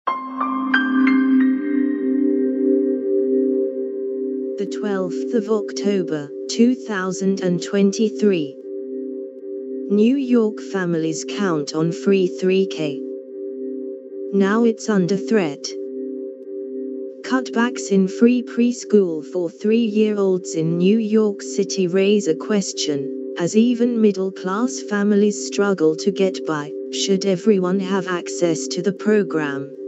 The 12th of October, 2023. New York families count on free 3K. Now it's under threat. Cutbacks in free preschool for 3-year-olds in New York City raise a question, as even middle-class families struggle to get by. Should everyone have access to the program?